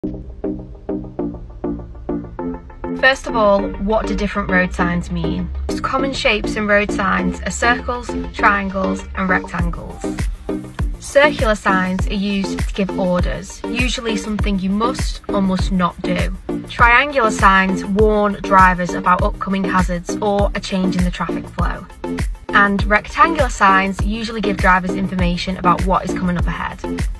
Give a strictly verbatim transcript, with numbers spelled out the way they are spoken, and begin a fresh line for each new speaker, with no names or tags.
First of all, what do different road signs mean? Most common shapes in road signs are circles, triangles and rectangles. Circular signs are used to give orders, usually something you must or must not do. Triangular signs warn drivers about upcoming hazards or a change in the traffic flow. And rectangular signs usually give drivers information about what is coming up ahead.